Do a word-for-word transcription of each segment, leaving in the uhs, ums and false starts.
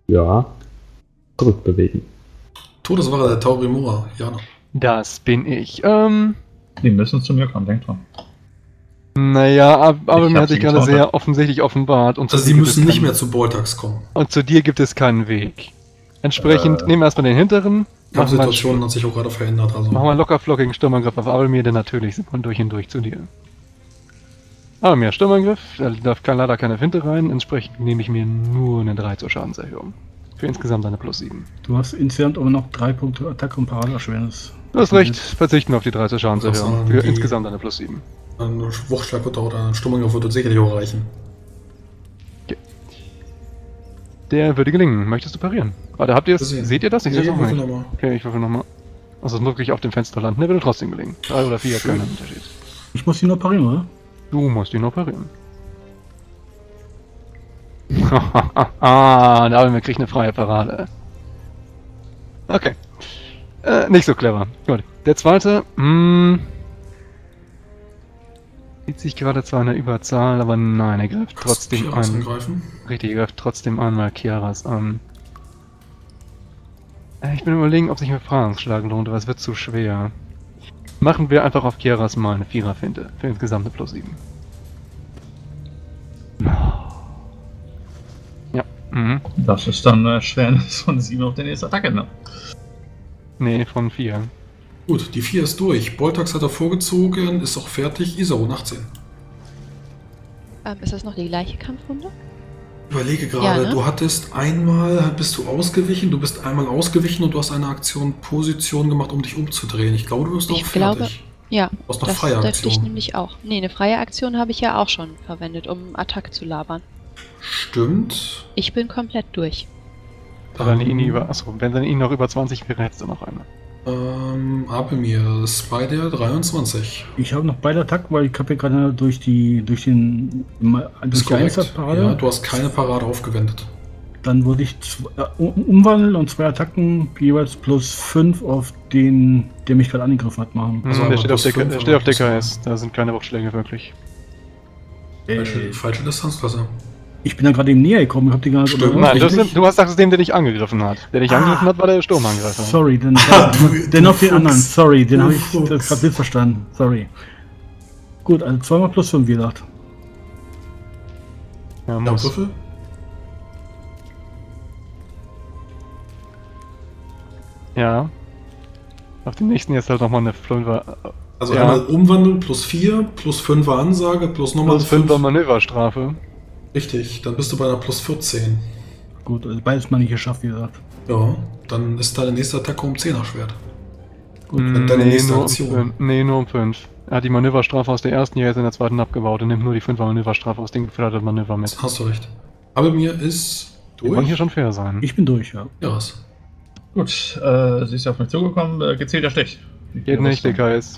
Ja. Zurückbewegen. Todeswache der Taurimora, Jana. Das bin ich. Ähm. Die müssen zu mir kommen, denkt dran. Naja, aber, aber Ich mir hab hat sich sie gerade getroffen. sehr offensichtlich offenbart. Und zu Also dir sie gibt müssen es nicht keinen- mehr zu Boltax kommen. Und zu dir gibt es keinen Weg. Entsprechend Äh. nehmen wir erstmal den hinteren. Die Machen wir, Situation hat sich auch gerade verändert. Also. machen wir locker flockigen Sturmangriff auf Abelmir, denn natürlich sind wir durch und durch zu dir. Abelmir, Sturmangriff. Da darf kein, leider keine Finte rein. Entsprechend nehme ich mir nur eine drei zur Schadenserhöhung. Für insgesamt eine plus sieben. Du hast insgesamt aber noch drei Punkte Attacke und Paradeerschwernis. Du hast recht, verzichten wir auf die drei zur Schadenserhöhung. sagen, Für die- insgesamt eine plus sieben. Ein Wuchtschlag oder ein Sturmangriff wird uns sicherlich auch reichen. Der würde gelingen. Möchtest du parieren? Warte, habt ihr es? Gesehen. Seht ihr das? Ich Nee, seh's auch würfel nicht. nochmal. Okay, ich würfel nochmal. Also wirklich auf dem Fenster landen. Der würde trotzdem gelingen. Drei oder vier, Schön. keinen Unterschied. Ich muss ihn nur parieren, oder? Du musst ihn noch parieren. Ah, da haben wir kriegt eine freie Parade. Okay. Äh, nicht so clever. Gut. Der zweite, mh, sieht sich gerade zwar in der Überzahl, aber nein, er greift trotzdem Kiaras ein. angreifen. Richtig, er greift trotzdem einmal Kiaras an. Äh, Ich bin überlegen, ob sich ein Befreiungsschlag lohnt, aber es wird zu schwer. Machen wir einfach auf Kiaras mal eine Vierer-Finte. Für insgesamt eine plus sieben. Ja, mhm. Das ist dann äh, Schwernis von sieben auf der nächste Attacke, ne? Nee, von vier. Gut, die vier ist durch. Boltax hat er vorgezogen, ist auch fertig. Isaron achtzehn. Ähm, ist das noch die gleiche Kampfrunde? Überlege gerade, Ja, ne? du hattest einmal, bist du ausgewichen, du bist einmal ausgewichen und du hast eine Aktion Position gemacht, um dich umzudrehen. Ich glaube, du bist auch Ich fertig. glaube, ja. Du hast noch Das freie dürfte ich Aktion. nämlich auch. Nee, eine freie Aktion habe ich ja auch schon verwendet, um Attack zu labern. Stimmt. Ich bin komplett durch. Wenn ihn Ähm, über, achso, wenn dann ihn noch über zwanzig wäre, hättest du noch eine. Ähm, Abelmir, Spider dreiundzwanzig. Ich habe noch beide Attacken, weil ich habe ja gerade durch die durch den durch Ist die korrekt. Einsatzparade. Ja, du hast keine Parade aufgewendet. Dann würde ich zw- äh, um- umwandeln und zwei Attacken jeweils plus fünf auf den, der mich gerade angegriffen hat, machen. Also Hm, einmal der steht auf, plus der, fünf, der steht auf aber plus D K S, da sind keine Wuchtschläge wirklich. Falsche, Äh, falsche Distanzklasse. ich bin da gerade eben näher gekommen. Ich habe die gar nicht. Stimmt. Nein, das richtig. sind, du hast gesagt, dem, der dich angegriffen hat. Der dich Ah. angegriffen hat, war der Sturmangreifer. Sorry, den, du- den du auf den Fuchs. anderen. Sorry, den Du habe ich Fuchs. das gerade missverstanden. Sorry. Gut, also zweimal plus fünf, wie gesagt. Ja, Ja, muss. Würfel? Ja. Auf den nächsten jetzt halt nochmal eine fünf Also Ja. einmal umwandeln, plus vier, plus fünfer Ansage, plus nochmal plus fünf Manöverstrafe. Richtig, dann bist du bei einer plus vierzehn. Gut, also beides mal nicht geschafft, wie gesagt. Ja, dann ist deine nächste Attacke um zehner Schwert. Gut, deine nee, nächste nur um Aktion. fünf. Nee, nur um fünf. Er hat die Manöverstrafe aus der ersten, hier jetzt in der zweiten abgebaut und nimmt nur die fünfer Manöverstrafe aus dem geförderten Manöver mit. Hast du recht. Aber mir ist Wir wollen hier durch. schon fair sein. Ich bin durch, ja. Ja, was? Gut, äh, sie ist ja auf mich zugekommen, äh, gezielter Stich. Geht nicht, D K S.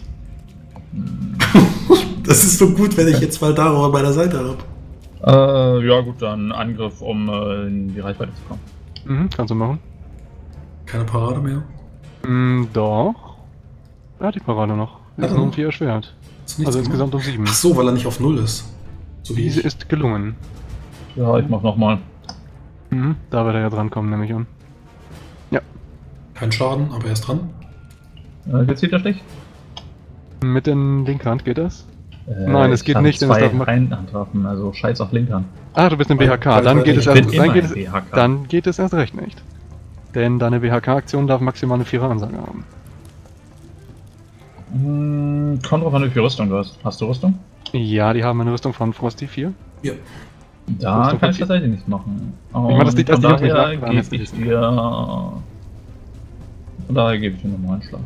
Das ist so gut, wenn ich jetzt mal Daro bei der Seite habe. Äh, ja gut, dann Angriff, um äh, in die Reichweite zu kommen. Mhm, kannst du machen. Keine Parade mehr. Mm, doch. Er hat die Parade noch. Sie ist Ja. nur um vier erschwert. Hast du nichts Also gemacht? insgesamt um sieben. Ach so, weil er nicht auf null ist. So wie Diese ich. ist gelungen. Ja, ich mach nochmal. Mhm, da wird er ja drankommen, nehme ich an. Kein Schaden, aber er ist dran. Äh, gezielter Stich? Mit den linken Hand geht das? Äh, Nein, es ich geht habe nicht, denn es zwei darf ma- Einhandwaffen, also scheiß auf Linkern. Ah, du bist im B H K. Weil- Dann weil geht es ich erst, bin dann immer geht im es, B H K. dann geht es erst recht nicht. Denn deine B H K-Aktion darf maximal eine Vierer-Ansage haben. Hm, kommt drauf an, wie viel Rüstung du hast. Hast du Rüstung? Ja, die haben eine Rüstung von Frosty vier. Ja. Da Rüstung kann ich von tatsächlich nichts machen. meine, das liegt Und erst von nicht daher auf mich nach, gebe dann ich ist dir... Von daher gebe ich dir nochmal einen Schlag.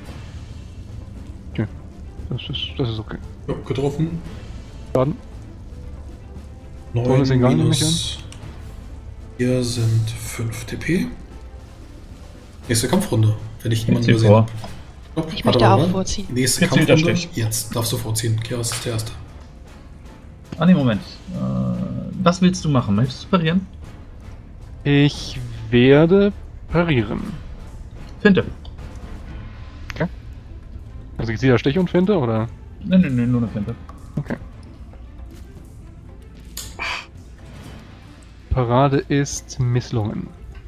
Das ist, das ist okay. Ja, getroffen. Schaden. neun Bonus egal, nehme ich minus. Hier sind fünf T P. Nächste Kampfrunde, wenn ich niemanden zieh gesehen vor. habe. Stopp, Ich warte möchte mal, auch oder? vorziehen. Nächste Jetzt zieht der Kampfrunde. Stich. Jetzt darfst du vorziehen. Keras ist der Erste. Ah ne, Moment. Äh, was willst du machen? Möchtest du parieren? Ich werde parieren. Finte. Also ich sehe da Stich und Finte, oder? Ne, ne, ne, nur eine Finte. Okay. Parade ist misslungen.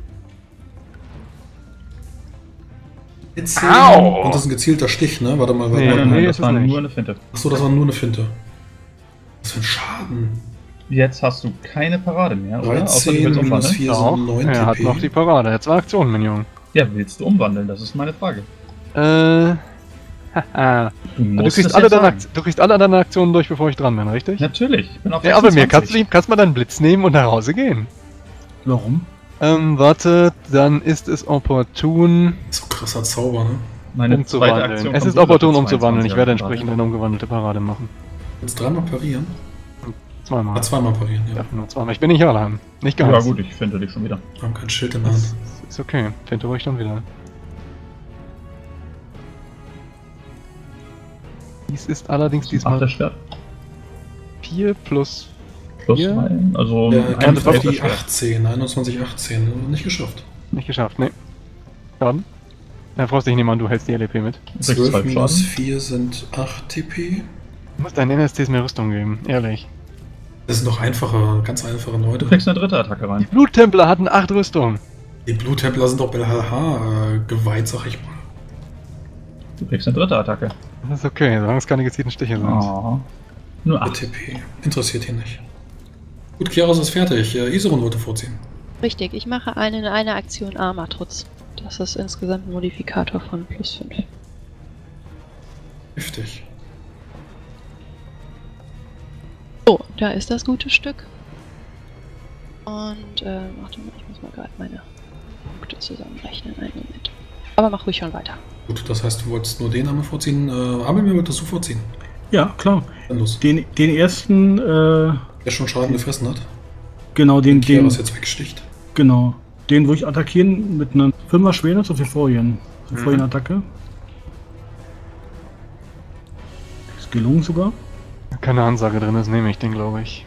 Erzählen. Au! Und das ist ein gezielter Stich, ne? Warte mal, warte Nee, mal. Nein, nein, nee, das ist war es nicht. nur eine Finte. Achso, das war nur eine Finte. Was für ein Schaden. Jetzt hast du keine Parade mehr, oder? Außer du dreizehn willst minus umwandeln. vier Doch, sind neun er hat T P. noch die Parade. Er hat zwei Aktionen, mein Junge. Ja, willst du umwandeln? Das ist meine Frage. Äh. Haha. Du Du musst kriegst, es alle jetzt deine, sagen. Akt- du kriegst alle deine Aktionen durch, bevor ich dran bin, richtig? Natürlich, ich bin auf Ja, aber mir sechsundzwanzig. kannst du kannst mal deinen Blitz nehmen und nach Hause gehen. Warum? Ähm, warte, dann ist es opportun So krasser Zauber, ne? Meine zweite umzuwandeln. Aktion Es kommt ist sogar opportun für umzuwandeln. Ich werde zweiundzwanzig entsprechend eine umgewandelte Parade machen. Jetzt dreimal parieren? Zweimal. Ah, zweimal parieren, ja. Ja, nur zweimal. Ich bin nicht allein. Nicht ganz. Ja gut, ich finde dich schon wieder. Wir haben kein Schild in der Hand. Das ist okay. Finte ruhig dann wieder. Dies ist allerdings Ach, diesmal das Schwert. vier plus Plus Hier? zwei, also Der ein kämpft auf die Schwert. achtzehn, einundzwanzig, achtzehn. Nicht geschafft. nicht geschafft. Nee. Schaden. Herr Frost, ich nehme an, du hältst die L E P mit. Kriegst zwölf zwei minus Schaden. vier sind acht T P. Du musst deinen N S Ts mehr Rüstung geben. Ehrlich. Das sind doch einfache, ganz einfache Du Leute. kriegst eine dritte Attacke Die rein. Bluttempler hatten acht Rüstung. Die Bluttempler sind doch bei H H äh, geweiht, sag ich mal. Du kriegst eine dritte Attacke. Das ist okay, solange es keine gezielten Stiche sind. Oh. Nur Mit acht. T P. Interessiert ihn nicht. Gut, Kiaras ist fertig. Äh, Iseron wollte vorziehen. Richtig, ich mache eine in einer Aktion Armatrutz. Das ist insgesamt ein Modifikator von plus fünf. Heftig. So, da ist das gute Stück. Und, äh, warte mal, ich muss mal gerade meine Punkte zusammenrechnen. Einen Moment. Aber mach ruhig schon weiter. Gut, das heißt, du wolltest nur den einmal vorziehen. Äh, aber mir wolltest du vorziehen. Ja, klar. Dann los. Den, den ersten, äh, Der schon Schaden gefressen hat. genau, den, den, Kiaras jetzt wegsticht. genau. Den, wo ich attackieren mit einer Fünfer Schwernis auf die Vorien. Die Mhm. Vorien-Attacke. Ist gelungen sogar. Keine Ansage drin ist, nehme ich den, glaube ich.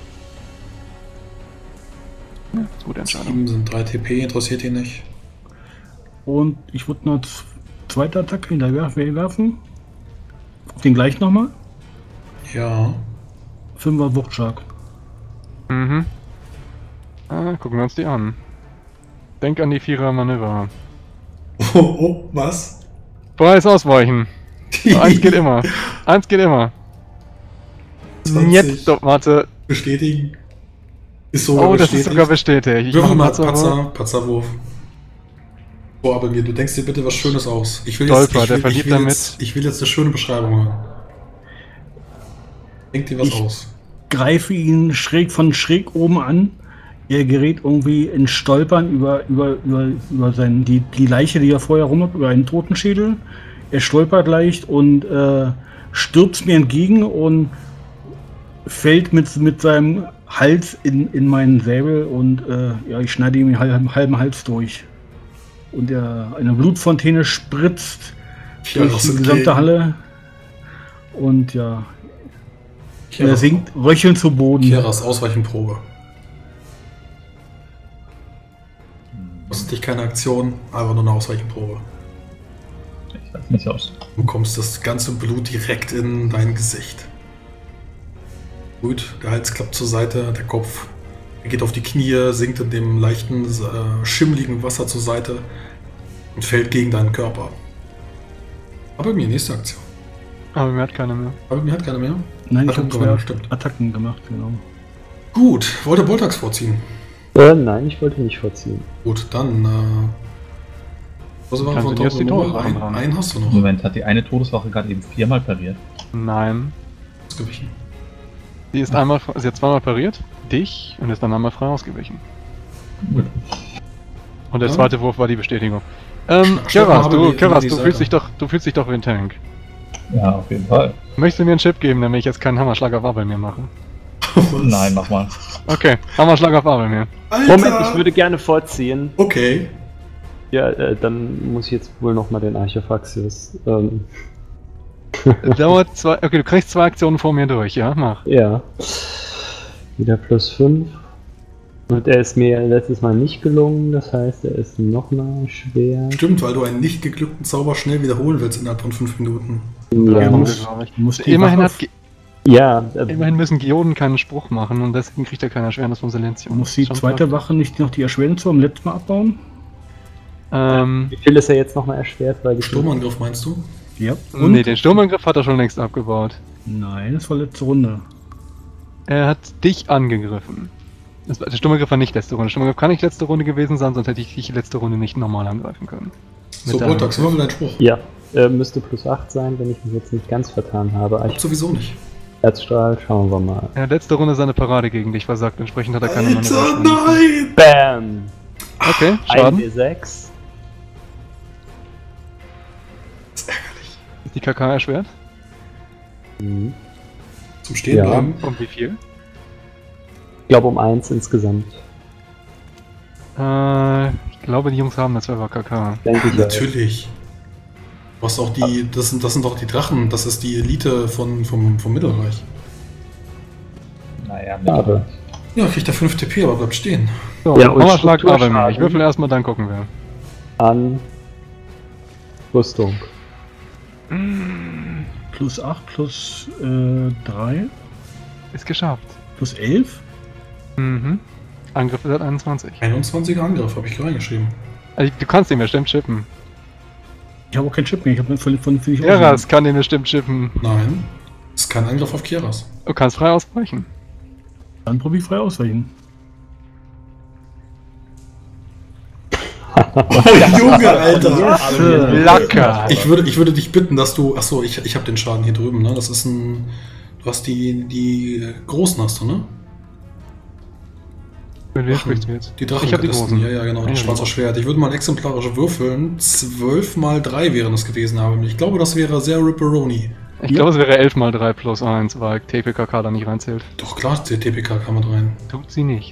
Ja, gute Entscheidung. sieben sind drei T P, interessiert ihn nicht. Und ich würde noch z- zweite Attacke hinterher werfen. Auf den gleich nochmal. Ja. Fünfer Wuchtschlag. Mhm. Ah, gucken wir uns die an. Denk an die Vierer Manöver. Oh, oh, was? Preis ausweichen. So, eins geht immer. Eins geht immer. zwanzig. Jetzt, doch, warte. Bestätigen. Ist sogar Oh, das bestätigt. ist sogar bestätigt. Ich Würfel mache mal Patzer. Patzer, Patzerwurf. Oh, aber mir, du denkst dir bitte was Schönes aus. Ich will Stolper, jetzt, der ich will, ich verliert will damit. jetzt, ich will jetzt eine schöne Beschreibung hören. Denk dir was Ich- aus. Greife ihn schräg von schräg oben an. Er gerät irgendwie in Stolpern über, über, über, über seinen, die, die Leiche, die er vorher rum hat, über einen Totenschädel. Er stolpert leicht und äh, stürzt mir entgegen und fällt mit, mit seinem Hals in, in meinen Säbel und äh, ja, ich schneide ihm den halben, halben Hals durch. Und er, eine Blutfontäne spritzt durch Kiaras die entgegen. gesamte Halle. Und ja, er Kiaras, sinkt röchelnd zu Boden. Kiaras Ausweichenprobe. Kostet dich keine Aktion, einfach nur eine Ausweichenprobe. Ich weiß nicht aus. Du bekommst das ganze Blut direkt in dein Gesicht. Gut, der Hals klappt zur Seite, der Kopf er geht auf die Knie, sinkt in dem leichten, äh, schimmligen Wasser zur Seite und fällt gegen deinen Körper. Aber mir, nächste Aktion. Aber mir hat keine mehr. Aber mir hat keiner mehr. Nein, ich Attacken habe gewonnen, zwei stimmt. Attacken gemacht, genau. Gut, wollte Boltax vorziehen. Äh, nein, ich wollte nicht vorziehen. Gut, dann, äh... Was war Kannst von du erst die Nummer? Todeswachen Ein, dran. einen hast du noch. Moment, hat die eine Todeswache gerade eben viermal pariert? Nein. Ausgewichen. Sie ist einmal, sie hat zweimal pariert, dich, und ist dann einmal frei ausgewichen. Gut. Und der Ja. zweite Wurf war die Bestätigung. Ähm, Schna- schnapp mal Keras, aber du, die- Keras, die du Seite. fühlst dich doch, du fühlst dich doch wie ein Tank. Ja, auf jeden Fall. Möchtest du mir einen Chip geben, damit ich jetzt keinen Hammerschlag auf Abel mir mache? Was? Nein, mach mal. Okay, Hammerschlag auf Abel mir. Alter! Moment, ich würde gerne vorziehen. Okay. Ja, äh, dann muss ich jetzt wohl nochmal den Archiphaxius. Ähm, Dauert zwei, okay, du kriegst zwei Aktionen vor mir durch, ja? Mach. ja. Wieder plus fünf. Und er ist mir letztes Mal nicht gelungen, das heißt, er ist noch mal schwer. Stimmt, weil du einen nicht geglückten Zauber schnell wiederholen willst innerhalb von fünf Minuten. Ja, Ja, muss- glaube ich. muss die Immerhin, Waffe- hat, Ge- ja äh, immerhin müssen Geoden keinen Spruch machen und deswegen kriegt er keine Erschwernis von Silenzium. Muss die Schon zweite klar. Wache nicht noch die Erschwernis vom letzten Mal abbauen? Ähm, Wie viel ist er jetzt nochmal erschwert? Weil ich Sturmangriff meinst du? Ja. Und? nee, den Sturmangriff hat er schon längst abgebaut. Nein, das war letzte Runde. Er hat dich angegriffen. Das, war- der Sturmangriff war nicht letzte Runde. Der Sturmangriff kann nicht letzte Runde gewesen sein, sonst hätte ich dich letzte Runde nicht normal angreifen können. Mit So, der Boltax, Hand. würfel deinen Spruch. Ja, äh, müsste plus acht sein, wenn ich mich jetzt nicht ganz vertan habe. Aber ich, Sowieso nicht. Herzstrahl, schauen wir mal. Er hat letzte Runde seine Parade gegen dich versagt, entsprechend hat er keine Alter, Manöver. nein! Bam! Okay, ein Schaden. W sechs. Das ist ärgerlich. Ist die K K erschwert? Mhm. Zum Stehen Ja. bleiben. Um wie viel? Ich glaube um eins insgesamt. Äh, ich glaube, die Jungs haben das zwölfer K K. Denke ich ja. Natürlich. Du hast auch die, das sind, das sind doch die Drachen, das ist die Elite von, vom, vom Mittelreich. Naja, Aber Ja, kriegt er fünf T P, aber bleibt stehen. So, Ja, und Mama schlag Strukturschaden. aber mir. Ich würfel erstmal, dann gucken wir. an Rüstung. Plus acht, plus äh, drei, Ist geschafft. plus elf. Mhm. Angriff ist halt einundzwanzig. einundzwanziger Angriff, habe ich hier reingeschrieben. Also, du kannst ihn bestimmt chippen. Ich habe auch keinen Chip mehr. Ich habe von, von, von Keras kann den bestimmt chippen. Nein. Das ist kein Angriff auf Kieras. Du kannst frei ausbrechen. Dann probiere ich frei ausweichen. Oh, Junge, Alter! Lacker! Ich würde, ich würde dich bitten, dass du. Achso, ich, ich habe den Schaden hier drüben, ne? Das ist ein. Du hast die, die großen hast du, ne? Mit wem sprichst du jetzt? Die Drachen. Ich hab die großen. Ja, ja, genau. Ja, Das schwarze die Schwert. Ich würde mal exemplarisch würfeln. zwölf mal drei wären es gewesen, aber ich glaube, das wäre sehr Ripperoni. Ich Ja. glaube, es wäre elf mal drei plus eins, weil T P K K da nicht reinzählt. Doch klar, der T P K kam mit rein. Tut sie nicht.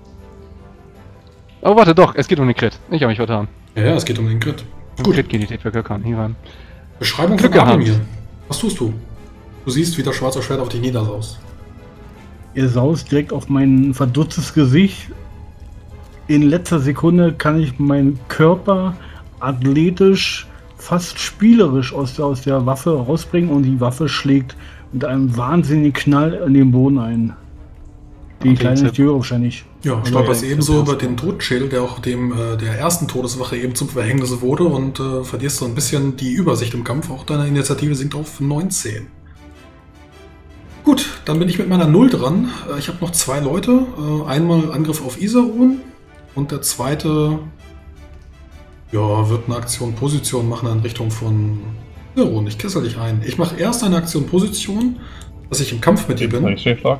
Oh, warte, doch, es geht um den Crit. Ich habe mich vertan. Ja, ja, es geht um den Crit. Um Gut. Crit geht die T P K K hier rein. Beschreibung Glück von gehabt. Ademir. Was tust du? Du siehst, wie das schwarze Schwert auf dich niedersaust. Er saust direkt auf mein verdutztes Gesicht. In letzter Sekunde kann ich meinen Körper athletisch, fast spielerisch aus der, aus der Waffe rausbringen und die Waffe schlägt mit einem wahnsinnigen Knall in den Boden ein. Den Okay, kleinen Zip. Tür wahrscheinlich. Ja, Also stolperst ja, ebenso das über den Totschädel, der auch dem äh, der ersten Todeswache eben zum Verhängnis wurde und äh, verlierst so ein bisschen die Übersicht im Kampf. Auch deine Initiative sinkt auf neunzehn. Gut, dann bin ich mit meiner Null dran. Äh, ich habe noch zwei Leute. Äh, einmal Angriff auf Isarun und der zweite ja, wird eine Aktion Position machen in Richtung von Isarun. Ich kessel dich ein. Ich mache erst eine Aktion Position, dass ich im Kampf mit dir bin. Ich Schlag.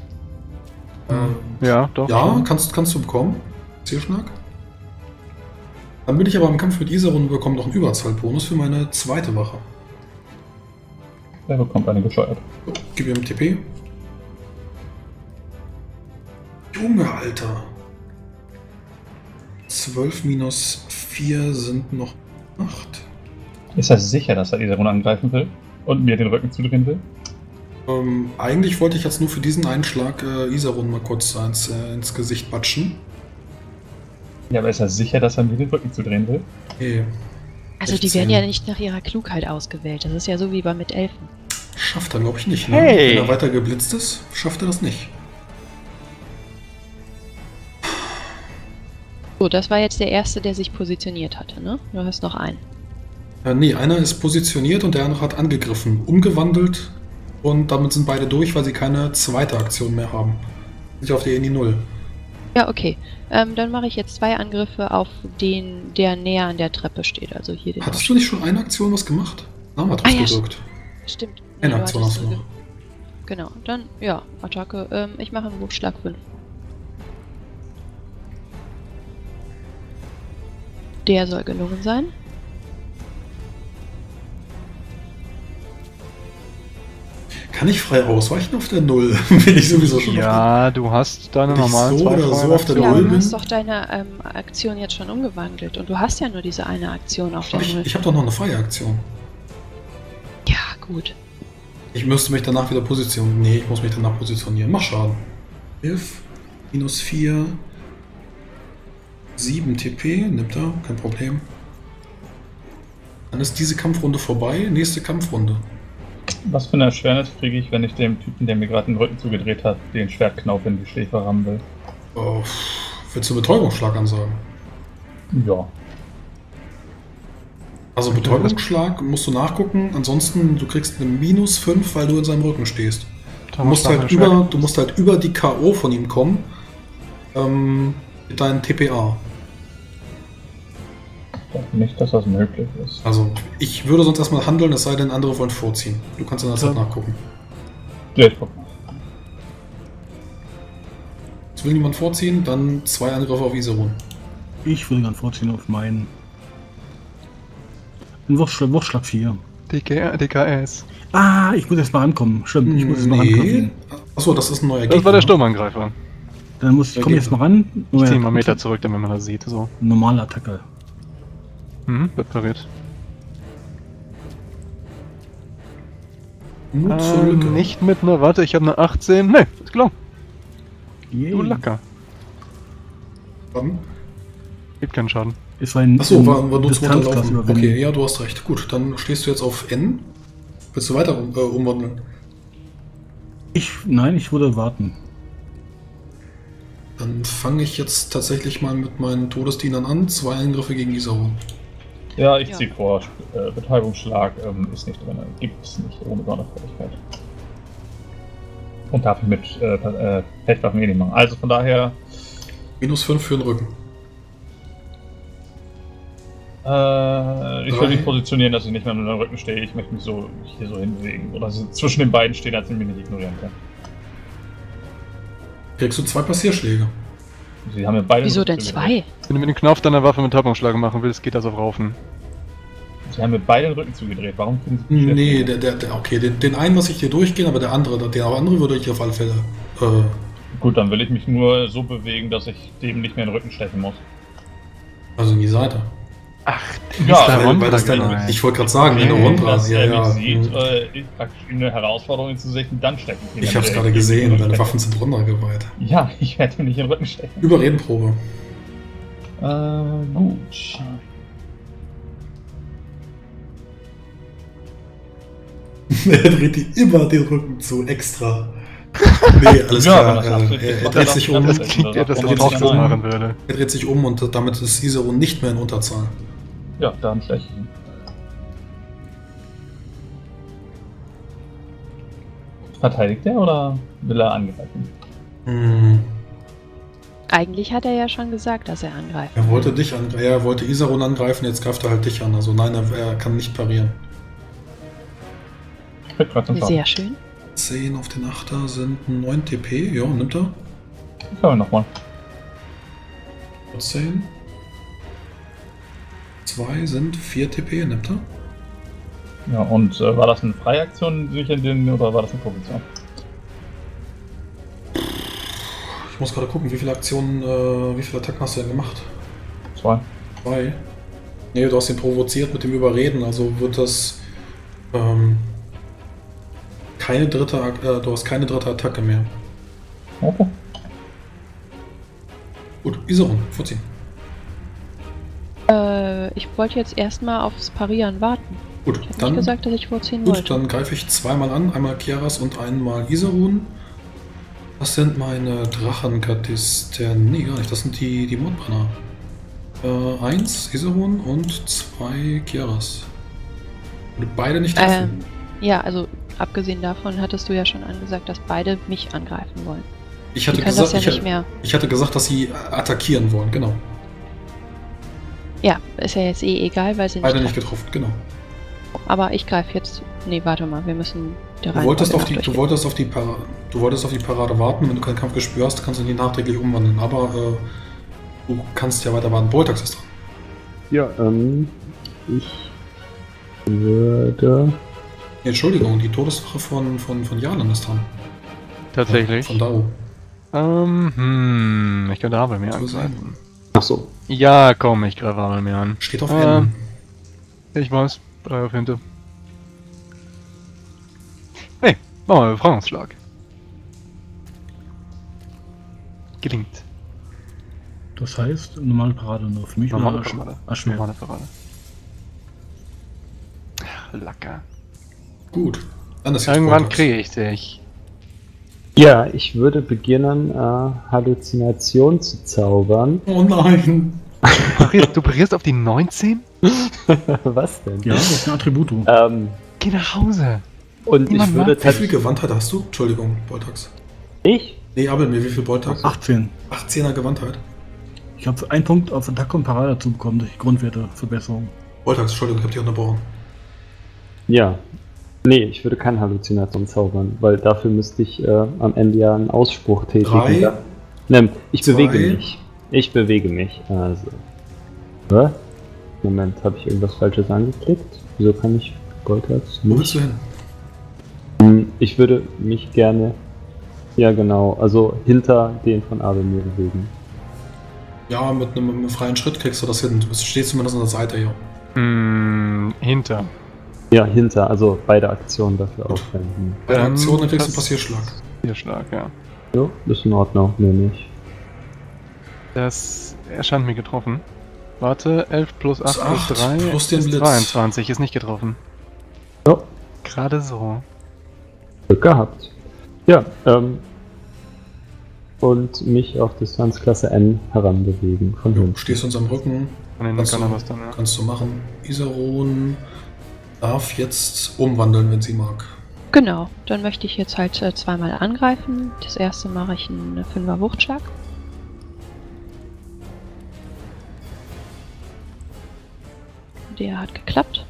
Äh, Ja, doch. Ja, kannst, kannst du bekommen. Zielschlag. Dann bin ich aber im Kampf mit Isarun und bekomme noch einen Überzahlbonus für meine zweite Wache. Er bekommt eine gescheuert. So, gib ihm T P. Junge, Alter. zwölf minus vier sind noch acht. Ist er sicher, dass er diese Runde angreifen will? Und mir den Rücken zudrehen will? Ähm, eigentlich wollte ich jetzt nur für diesen Einschlag äh, Isarun mal kurz ins, äh, ins Gesicht batschen. Ja, aber ist er sicher, dass er mir den Rücken zudrehen will? Okay. Also die sechzehn. werden ja nicht nach ihrer Klugheit ausgewählt. Das ist ja so wie bei mit Elfen. Schafft er, glaube ich, nicht. Ne? Hey. Wenn er weiter geblitzt ist, schafft er das nicht. So, das war jetzt der erste, der sich positioniert hatte, ne? Du hast noch einen. Äh, nee, einer ist positioniert und der andere hat angegriffen, umgewandelt und damit sind beide durch, weil sie keine zweite Aktion mehr haben. Nicht auf die in die Null. Ja, okay. Ähm, dann mache ich jetzt zwei Angriffe auf den, der näher an der Treppe steht. Also hier den. Hattest du nicht schon eine Aktion was gemacht? Name hat Ah, drauf ja, gedrückt. Stimmt. Eine du Aktion hattest hast du so noch. ge- Genau, dann, ja, Attacke. Ähm, ich mache einen Wurfschlag fünf. Der soll gelungen sein. Kann ich frei ausweichen auf der Null? Bin ich sowieso schon Ja, du hast deine Wenn ich normalen so zwei oder so freien auf der Ja, Aktionen. aber Null du bin? hast doch deine ähm, Aktion jetzt schon umgewandelt. Und du hast ja nur diese eine Aktion auf auf der Ich, Null. ich habe doch noch eine freie Aktion. Ja, gut. Ich müsste mich danach wieder positionieren. Nee, ich muss mich danach positionieren. Mach Schaden. elf minus vier. sieben T P. Nimmt er. Kein Problem. Dann ist diese Kampfrunde vorbei. Nächste Kampfrunde. Was für eine Erschwernis kriege ich, wenn ich dem Typen, der mir gerade den Rücken zugedreht hat, den Schwertknauf in die Schläfe rammen will? Oh, willst du Betäubungsschlag ansagen? Ja. Also Betäubungsschlag musst du nachgucken, ansonsten du kriegst eine minus fünf, weil du in seinem Rücken stehst. Du musst, halt über, du musst halt über die K O von ihm kommen, ähm, mit deinem T P A. Ich glaube nicht, dass das möglich ist. Also ich würde sonst erstmal handeln, es sei denn, andere wollen vorziehen. Du kannst in der Zeit nachgucken. Ja, ich guck mal. Jetzt will niemand vorziehen, dann zwei Angriffe auf Iserun. Ich würde gern vorziehen auf meinen. Ein Wurfschlag, Wurfschlag vier. D K, D K S. Ah, ich muss jetzt mal ankommen. Stimmt, ich muss jetzt mal Nee. rankommen. Achso, das ist ein neuer Gegner. Das war der Sturmangreifer. Dann muss ich, komm jetzt mal ran. Ich ziehe mal einen Meter zurück, damit man das sieht. So. Normale Attacke. Mhm, wird pariert. Mut zur Äh, Lücke. nicht mit einer, warte, ich habe eine achtzehn. Ne, ist gelungen. Yay. Du Lacker. Wann? Gibt keinen Schaden. Es war ein, Achso, ein war, war nur zum Distanzklasse Unterlaufen. überwinden. Okay, ja, du hast recht. Gut, dann stehst du jetzt auf N. Willst du weiter um, äh, umwandeln? Ich, nein, ich würde warten. Dann fange ich jetzt tatsächlich mal mit meinen Todesdienern an. Zwei Angriffe gegen Iserun. Ja, ich Ja. ziehe vor. Äh, Betäubungsschlag ähm, ist nicht drin. Gibt es nicht ohne Sonderfertigkeit. Und darf ich mit äh, äh, Fechtwaffen eh nicht machen. Also von daher. Minus fünf für den Rücken. Äh, ich Drei. will mich positionieren, dass ich nicht mehr mit dem Rücken stehe. Ich möchte mich so hier so hinbewegen. Oder so zwischen den beiden stehen, als ich mich nicht ignorieren kann. Kriegst du zwei Passierschläge. Sie haben mir beide. Wieso den denn Rücken zwei? zugedreht. Wenn du mit dem Knopf deiner Waffe mit Tappungsschlag machen willst, geht das auf Raufen. Sie haben mir beide den Rücken zugedreht. Warum können Sie mich Nee, schlecht der, der, der, okay, den, den einen lasse ich dir durchgehen, aber der andere, der andere würde ich auf alle Fälle. Äh, Gut, dann will ich mich nur so bewegen, dass ich dem nicht mehr in den Rücken stechen muss. also in die Seite. Ach, Ja, der weil, Rondra weil das dann, gemeint. ich wollte gerade sagen, wie eine Okay. Rondra. Dass Ja, er ja. mich sieht, hm. äh, praktisch eine Herausforderung zu sichten, dann stechen. Ich habe es gerade gesehen, deine Waffen sind Rondra geweiht. Ja, ich werde ihm nicht in den Rücken stechen. Überredenprobe. Äh, gut. Er dreht die immer den Rücken zu, extra. Nee, alles Ja, klar. aber das äh, hast du- er, er das dreht hast sich du um. ganz Das klingt ja, dass Ja, der das Box das kann sein. machen würde. Er dreht sich um und damit ist Iserun nicht mehr in Unterzahl. Ja, dann steche ich ihn. Verteidigt er oder will er angreifen? Hm. Eigentlich hat er ja schon gesagt, dass er angreift. Er wollte dich angreifen, er wollte Iserun angreifen, jetzt greift er halt dich an. Also nein, er, er kann nicht parieren. Mit dreizehn Schaden. Sehr schön. zehn auf den Achter sind neun T P, ja, nimmt er. Ich höre nochmal. zehn. zwei sind vier T P, nimmt er. Ja, und äh, war das eine Freiaktion sich in den, oder war das eine Position? Ich muss gerade gucken, wie viele Aktionen, äh, wie viele Attacken hast du denn gemacht? Zwei. Zwei. Nee, du hast ihn provoziert mit dem Überreden, also wird das ähm, keine dritte, Ak- äh, du hast keine dritte Attacke mehr. Okay. Gut, Iserun, vorziehen. Äh, ich wollte jetzt erstmal aufs Parieren warten. Gut, Ich habe nicht dann, gesagt, dass ich vorziehen gut, wollte. dann greife ich zweimal an, einmal Kiaras und einmal Iserun. Das sind meine Drachenkatisten. Nee, gar nicht, das sind die, die Mordbrenner. Äh, eins Iserun und zwei Kiaras. Und beide nicht treffen. Ähm, ja, also abgesehen davon hattest du ja schon angesagt, dass beide mich angreifen wollen. ich, Die hatte können gesagt, das ja ich, nicht hatte- mehr. ich hatte gesagt, dass sie attackieren wollen, genau. Ja, ist ja jetzt eh egal, weil sie nicht Beide nicht treffen. getroffen, genau. Aber ich greife jetzt. Nee, warte mal, wir müssen der Du wolltest, Reihenfolge auf die, nach du, durchgehen. wolltest auf die Para, du wolltest auf die Parade warten, wenn du kein Kampfgespür hast, kannst du die nachträglich umwandeln. Aber äh, du kannst ja weiter warten. Boltax ist dran. Ja, ähm, ich würde. Nee, Entschuldigung, die Todeswache von, von, von Jalan ist dran. Tatsächlich. Von Dao. Ähm, hm, ich könnte Abel mir So angreifen. Ach so. Ja, komm, ich greife Abel mir an. Steht auf Ah. N. Ich weiß, drei auf Hinte. Hey, machen wir einen Befreiungsschlag. Gelingt. Das heißt, normale Parade nur für mich Normale oder Parade. Ach, schwer. Normale Parade. Ach, Lacker. Gut. Dann ist jetzt Irgendwann Boltax. kriege ich dich. Ja, ich würde beginnen, äh, Halluzination zu zaubern. Oh nein. Du parierst, du parierst auf die neunzehn? Was denn? Ja, das ist ein Attribut. Ähm, Geh nach Hause. und Niemand ich würde mag- Wie viel tatsächlich... Gewandtheit hast du? Entschuldigung, Boltax. Ich? Nee, aber mir, wie viel Boltax? achtzehn. achtzehner Gewandtheit. Ich habe einen Punkt auf Attack und Parade dazu bekommen durch Grundwerteverbesserung. Boltax, Entschuldigung, ich hab dich unterbrochen. Ja. Nee, ich würde keine Halluzination zaubern, weil dafür müsste ich äh, am Ende ja einen Ausspruch tätigen. Drei, Da- Ne, ich zwei. bewege mich. Ich bewege mich. Also. Hä? Moment, habe ich irgendwas Falsches angeklickt? Wieso kann ich Boltax Wo willst nicht? du hin? Hm, Ich würde mich gerne. Ja, genau. Also hinter den von Abelmir bewegen. Ja, mit einem, mit einem freien Schritt kriegst du das hin. Du stehst zumindest an der Seite hier. Hm, hinter. Ja, hinter. Also beide Aktionen dafür Gut. aufwenden. Bei der Ähm, Aktion dann kriegst du einen das- Passierschlag. Vierschlag, ja. Jo, ist in Ordnung. Nehme ich. Das erscheint mir getroffen. Warte, elf plus acht Plus plus acht, drei plus den ist Blitz. zweiundzwanzig, ist nicht getroffen. Jo, Gerade so. Glück gehabt. Ja, ähm. Und mich auf Distanzklasse N heranbewegen. Von Jo, hinten. stehst uns am Rücken, Von den Kannst kann er du- was dann, ja. kannst du machen. Iseron darf jetzt umwandeln, wenn sie mag. Genau, dann möchte ich jetzt halt äh, zweimal angreifen. Das erste mache ich einen Fünfer Wuchtschlag. Der hat geklappt.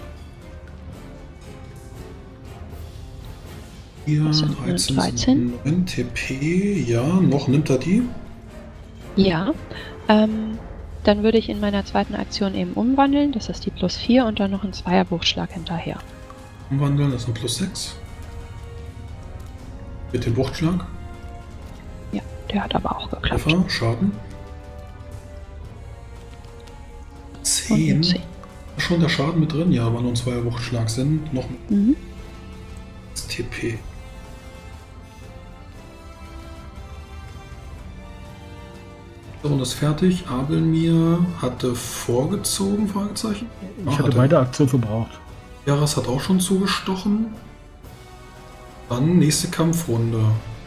Hier, Das sind dreizehn, dreizehn. neun T P, ja, noch nimmt er die. Ja. Ähm, dann würde ich in meiner zweiten Aktion eben umwandeln. Das ist die plus vier und dann noch ein Zweier-Wuchtschlag hinterher. Umwandeln, das sind plus sechs. Mit dem Wuchtschlag. Ja, der hat aber auch geklappt. Treffer, Schaden. Und zehn. eine zehn. Ist schon der Schaden mit drin? Ja, aber nur ein Zweier Wuchtschlag sind. Noch ein Mhm. T P. So, und ist fertig. Abelmir hatte vorgezogen, Fragezeichen. Ich Ah, hatte er. beide Aktionen verbraucht. Jaras hat auch schon zugestochen. Dann nächste Kampfrunde.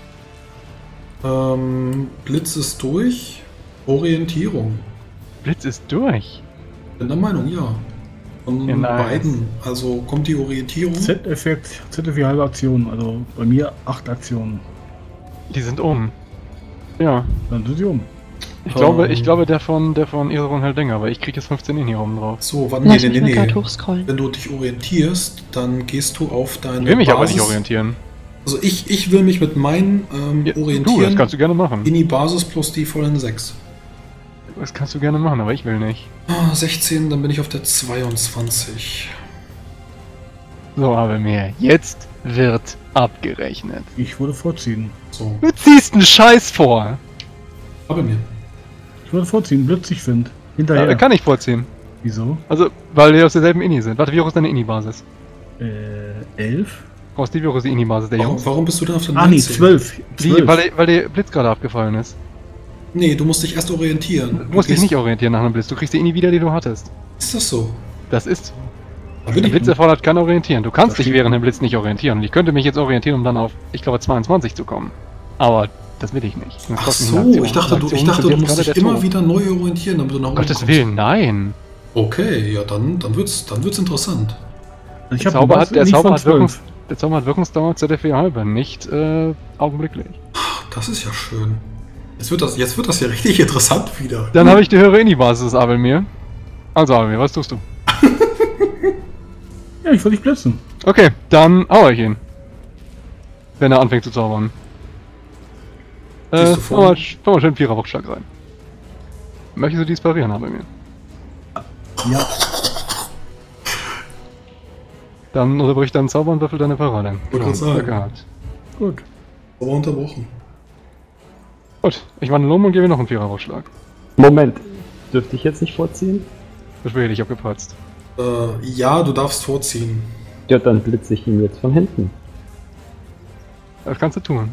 Ähm, Blitz ist durch. Orientierung. Blitz ist durch. Bin der Meinung, ja. Von Ja, nice. beiden. Also kommt die Orientierung. Z-Effekt, Z für halbe Aktionen. Also bei mir acht Aktionen. Die sind um. Ja. Dann sind sie um. Ich glaube, Ähm. ich glaube, der von der von Iseron hält länger, aber ich kriege jetzt fünfzehn in hier oben drauf. So, wann? Nee, Lass nee, mich nee, mal gerade nee. hochscrollen. Wenn du dich orientierst, dann gehst du auf deine Ich will mich aber nicht Basis- orientieren. Also ich, ich will mich mit meinen ähm, Ja, du, orientieren das kannst du gerne machen. in die Basis plus die vollen sechs. Das kannst du gerne machen, aber ich will nicht. Ah, sechzehn, dann bin ich auf der zweiundzwanzig. So, aber mehr. Jetzt wird abgerechnet. Ich würde vorziehen. So, Du ziehst einen Scheiß vor. aber mir. Ich würde vorziehen, blitzig finde. Ja, Hinterher. da kann ich vorziehen. Wieso? Also, weil wir aus derselben Inni sind. Warte, wie hoch ist deine Inni-Basis? Äh, elf? Brauchst du, wie hoch ist die Inni-Basis der Warum, Jungs? warum bist du denn auf der Ah, nee, neunzehn? zwölf. Wie, zwölf. weil, der- weil der Blitz gerade abgefallen ist. Nee, du musst dich erst orientieren. Du musst dich gehst- nicht orientieren nach einem Blitz. Du kriegst die Inni wieder, die du hattest. Ist das so? Das ist. Da bin Der ich. Blitz erfordert kein Orientieren. Du kannst dich Verstehe. während dem Blitz nicht orientieren. Und ich könnte mich jetzt orientieren, um dann auf, ich glaube, zweiundzwanzig zu kommen. Aber das will ich nicht. Das Ach kostet mich eine so, Aktion. ich dachte, du, ich Aktion dachte, sind du jetzt musst gerade dich der immer Tod. wieder neu orientieren, damit du nach Um oben Gottes kommst. Willen, nein. Okay, ja, dann, dann wird's, dann wird's interessant. Also ich Der habe Zauber, hat, der, nicht Zauber von hat Wirkungs, zwölf. der Zauber hat Wirkungsdauer Z F E halbe, nicht äh, augenblicklich. Das ist ja schön. Jetzt wird das, jetzt wird das ja richtig interessant wieder. Dann habe ich die höhere Inni-Basis, Abelmir. Also Abelmir, was tust du? Ja, ich würde dich blitzen. Okay, dann hau ich ihn. Wenn er anfängt zu zaubern. Gehst Äh, du vor? fahr mal, fahr mal schön einen Vierer-Wuchtschlag rein. Möchtest du dies parieren, Abelmir? Ja. Dann unterbrich deinen Zauber und würfel deine Parade. Wollte gerade sagen. Glück gehabt. Gut. Aber unterbrochen. Gut, ich wandle um und gebe noch einen Vierer-Wuchtschlag. Moment, dürfte ich jetzt nicht vorziehen? Beschwer dich, ich hab gepatzt. Äh, ja, du darfst vorziehen. Ja, dann blitze ich ihn jetzt von hinten. Das kannst du tun.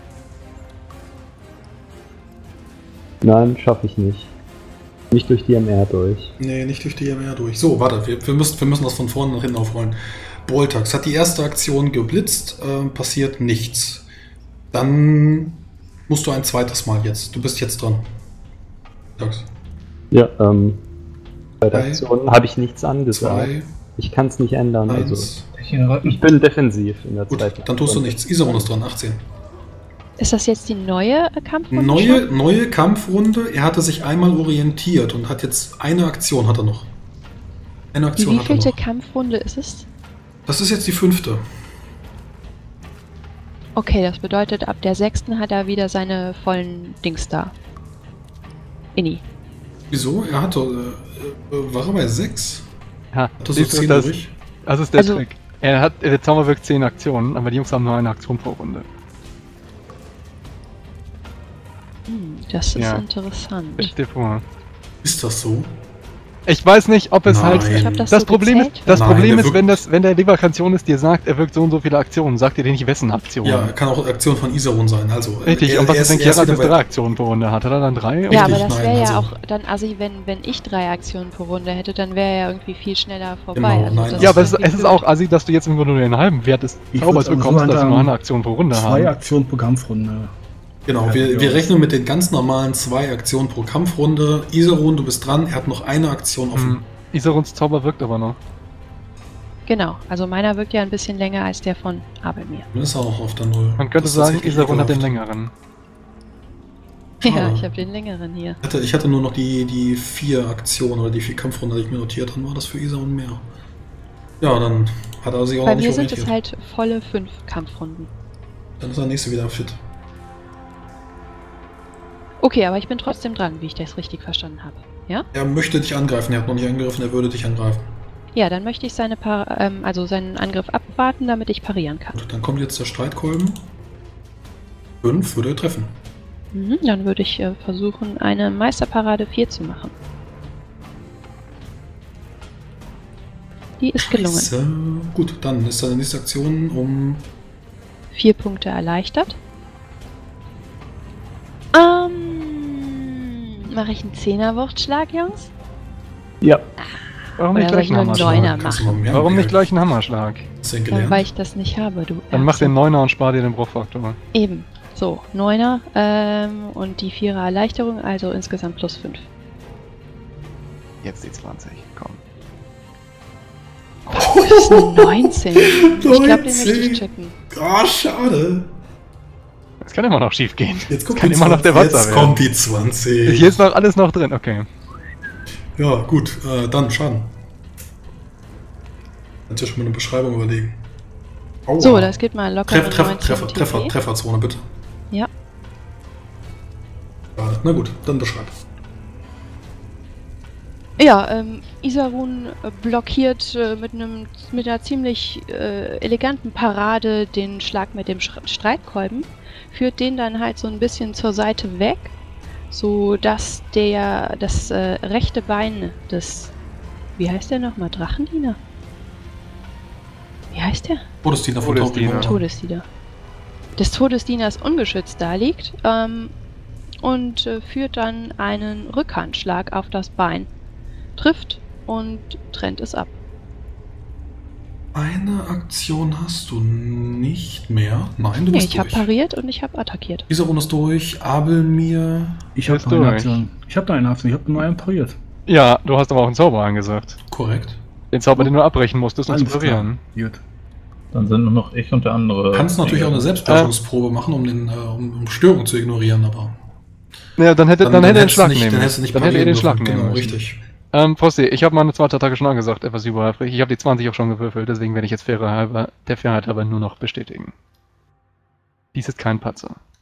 Nein, schaffe ich nicht. Nicht durch die M R durch. Nee, nicht durch die M R durch. So, warte, wir, wir, müssen, wir müssen das von vorne nach hinten aufrollen. Boltax hat die erste Aktion geblitzt, äh, passiert nichts. Dann musst du ein zweites Mal jetzt. Du bist jetzt dran. Boltax. Ja, ähm, bei der Drei, Aktion habe ich nichts angesagt. zwei, Ich kann es nicht ändern, also eins. ich bin defensiv in der Gut, zweiten dann tust du Aktion. nichts. Isaron ist dran, achtzehn. Ist das jetzt die neue äh, Kampfrunde? Neue, schon? neue Kampfrunde. Er hatte sich einmal orientiert und hat jetzt eine Aktion hat er noch. Eine Die Aktion hat er wievielte noch. Kampfrunde ist es? Das ist jetzt die fünfte. Okay, das bedeutet, ab der sechsten hat er wieder seine vollen Dings da. Inni. Wieso? Er hatte. Äh, äh, war er bei sechs? Ha, Hat er so siehst du, zehn das, übrig? das ist der Also- Trick. Er hat, der Zauber wirkt zehn Aktionen, aber die Jungs haben nur eine Aktion pro Runde. Hm, das ist Ja. interessant. Stell dir vor. Ist das so? Ich weiß nicht, ob es Nein. halt. Ich hab das, Das so Problem ist, gezählt. das Nein, Problem der ist, wenn wirkt- das, wenn der Leverkantionist dir sagt, er wirkt so und so viele Aktionen, sagt ihr dir nicht, wessen Aktionen. Ja, kann auch Aktion von Isaron sein. Also, Richtig, er- und was er ist, wenn er ist Gerard wieder jetzt bei- drei Aktionen pro Runde hat? Hat er dann drei? Ja, Richtig, aber das nein, wäre ja also- auch dann assi, wenn, wenn ich drei Aktionen pro Runde hätte, dann wäre er ja irgendwie viel schneller vorbei. Genau, also nein, das Ja, aber es, irgendwie es ist blöd. auch assi, dass du jetzt nur den halben Wert des Ich Zaubers würd's also bekommst, so dass du nur handhaben, eine Aktion pro Runde Zwei haben. Aktionen pro Kampfrunde. Genau, Ja, wir, ja. wir rechnen mit den ganz normalen zwei Aktionen pro Kampfrunde. Isaron, du bist dran, er hat noch eine Aktion offen. Hm. Isarons Zauber wirkt aber noch. Genau, also meiner wirkt ja ein bisschen länger als der von Abelmir. Dann ist er auch auf der Null. Man könnte Das ist sagen, tatsächlich Isaron hat den ekelhaft. längeren. Ja, Schade. ich habe den längeren hier. Ich hatte, ich hatte nur noch die, die vier Aktionen oder die vier Kampfrunden, die ich mir notiert habe. Dann war das für Isaron mehr. Ja, dann hat er sich auch Bei noch nicht mir sind orientiert. es halt volle fünf Kampfrunden. Dann ist der nächste wieder fit. Okay, aber ich bin trotzdem dran, wie ich das richtig verstanden habe. Ja? Er möchte dich angreifen, er hat noch nicht angegriffen, er würde dich angreifen. Ja, dann möchte ich seine Par ähm, also seinen Angriff abwarten, damit ich parieren kann. Gut, dann kommt jetzt der Streitkolben. fünf würde er treffen. Mhm, dann würde ich äh, versuchen, eine Meisterparade vier zu machen. Die ist gelungen. Scheiße. Gut, dann ist seine nächste Aktion um. Vier Punkte erleichtert. Ähm, mache ich einen Zehnerwuchtschlag, Jungs? Ja, Warum Oder nicht soll gleich ich einen nur einen Hammerschlag? Neuner Kannst du machen? mal mehr Warum nicht merken. gleich einen Hammerschlag? Hast du den Ja, gelernt? weil ich das nicht habe, du. Dann mach den Neuner und spar dir den Bruchfaktor. Eben. So, Neuner ähm, und die Vierer Erleichterung, also insgesamt plus fünf. Jetzt die zwanzig, komm. Das ist eine neunzehn. Ich glaube, den möchte neunzehn. ich chippen. Ah, schade. Es kann immer noch schief gehen. Jetzt kommt, kann die immer noch der zwanzig. Watzer Jetzt werden. kommt die zwanzig. Hier ist noch alles noch drin, okay. Ja, gut, äh, dann Schaden. Kannst du schon mal eine Beschreibung überlegen. Aua. So, das geht mal locker. Treff, Treffer, Treffer, Treffer, Trefferzone, bitte. Ja. Schade. Na gut, dann beschreib. Ja, ähm, Isarun äh, blockiert äh, mit einem mit einer ziemlich äh, eleganten Parade den Schlag mit dem Sch Streitkolben, führt den dann halt so ein bisschen zur Seite weg, so dass der das äh, rechte Bein des, wie heißt der nochmal, Drachendiener? Wie heißt der? Todesdiener von Todesdiener. Taubri. Todesdiener. Des Todesdieners ungeschützt da liegt ähm, und äh, führt dann einen Rückhandschlag auf das Bein, trifft und trennt es ab. Eine Aktion hast du nicht mehr. Nein, du Nee, bist ich habe durch. pariert und ich habe attackiert. Diese Runde ist durch. Abelmir. Ich habe Ist noch eine durch. Aktion. Ich habe da eine Aktion. Ich habe nur einen pariert. Ja, du hast aber auch einen Zauber angesagt. Korrekt. Den Zauber, den du abbrechen musstest, um zu Alles klar. parieren. Gut. Dann sind nur noch ich und der andere. Du kannst natürlich auch eine Selbstbeherrschungsprobe machen, um, den, äh, um, um Störung zu ignorieren, aber. Ja, dann hätte, dann, hätte er den hättest du Schlag nicht, nehmen Dann müssen. hättest du nicht Dann hätte er parieren den Schlag dürfen. nehmen Genau, müssen. richtig. Ähm, Frosty, ich habe meine zweite Attacke schon angesagt, etwas übereifrig. Ich habe die zwanzig auch schon gewürfelt, deswegen werde ich jetzt fairer halber, der Fairheit halber nur noch bestätigen. Dies ist kein Patzer.